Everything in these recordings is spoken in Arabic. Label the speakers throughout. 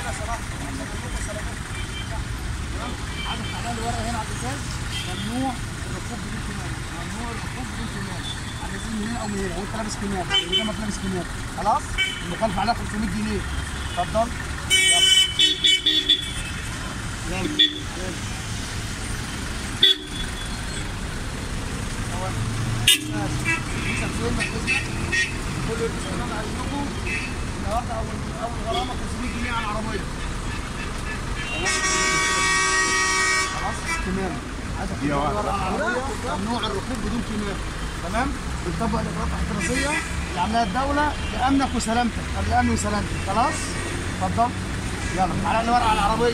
Speaker 1: هنا صراحه تمام. عايز التعليق اللي ورا هنا على الازاز ممنوع الركوب بدون كمامه، ممنوع الركوب بدون كمامه، عايزين من هنا او من هنا وانت لابس كمامه، اللي قدامك لابس كمامه، خلاص؟ المخالفه عليها 500 جنيه. اتفضل. يلا. يلا. كل الكلام عايزينكم النهارده اول غرامه 500 جنيه على العربيه. خلاص تمام. عايزك تدور على العربيه ممنوع الركوب بدون كمامه. تمام؟ بنطبق الاجراءات الاحترازيه اللي عاملاها الدوله لامنك وسلامتك قبل امن وسلامتك. خلاص؟ اتفضل. يلا تعالى لي ورقه على العربيه.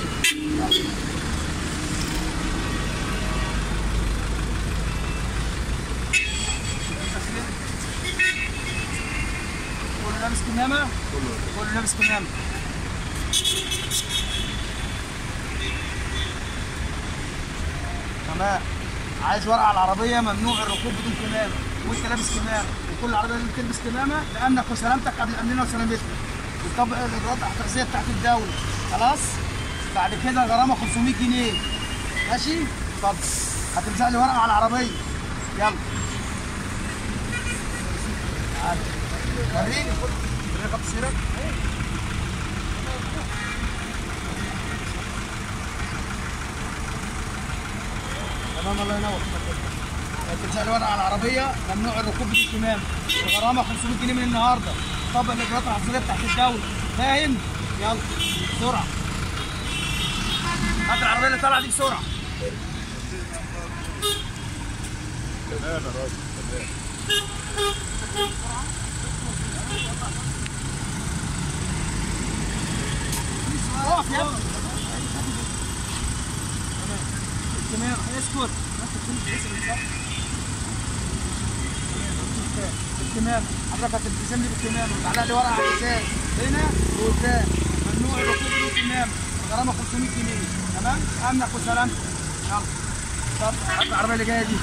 Speaker 1: كله لابس كمامة؟ كله لابس كمامة. تمام. عايز ورقة على العربية ممنوع الركوب بدون كمامة، وأنت لابس كمامة، وكل عربية لازم تلبس كمامة لأمنك وسلامتك قبل أمننا وسلامتنا. بتطبق الإجراءات الاحترازية بتاعت الدولة. خلاص؟ بعد كده غرامة 500 جنيه. ماشي؟ اتفضل. هتلزق لي ورقة على العربية. يلا. تعالى. وريني. خط سيرك. تمام الله ينور. تلزق لي ورقه على العربيه ممنوع الركوب بدون كمامه، الغرامه 500 جنيه من النهارده. طبق الاجراءات الاحترازيه بتاعت الدوله. فاهم؟ يلا بسرعه. هات العربيه اللي طالعه دي بسرعه.
Speaker 2: تمام يا راجل تمام.
Speaker 1: اقف يا ابني. تمام اسكت. بالكمامة حضرتك هتلتزم لي بالكمامة وتعلق لي ورقة على الإزاز هنا وقدام ممنوع الركوب بدون كمامة، الغرامة 500 جنيه. تمام؟ أمنك وسلامتك. يلا. اتفضل هات العربية اللي جاية دي.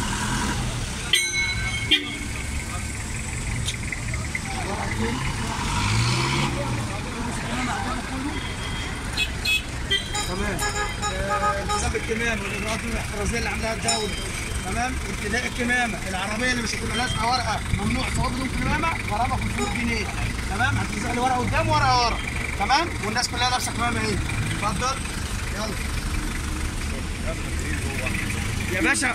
Speaker 1: تمام. التزام بالكمامة والإجراءات الاحترازية اللي عاملاها الدولة. تمام؟ ابتداء الكمامة، العربية اللي مش هتبقى لازقة ورقة ممنوع سواق بدون كمامة غرامة 500 جنيه. تمام؟ هتلزق لي ورقة قدام وورقة ورا. تمام؟ والناس كلها لابسة كمامة اهي. اتفضل. يلا. يا باشا.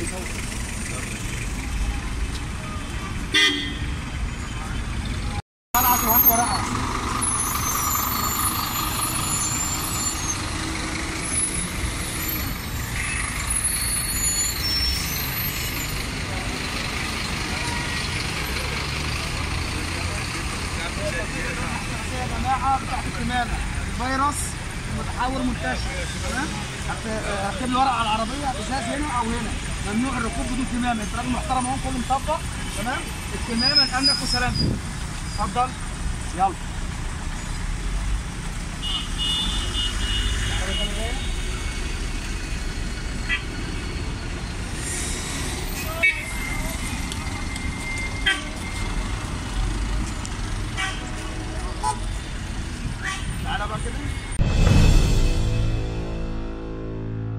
Speaker 1: طلعت وهات ورقة. يا جماعه بتاعت الكمامه الفيروس متحور منتشر. تمام؟ هكتب لي ورقه على العربيه ازاز هنا او هنا ممنوع الركوب بدون كمامه. انت راجل محترم اهو كله مطبق. تمام؟ الكمامه لامنك وسلامتك. اتفضل. يلا. تعالى بقى كده.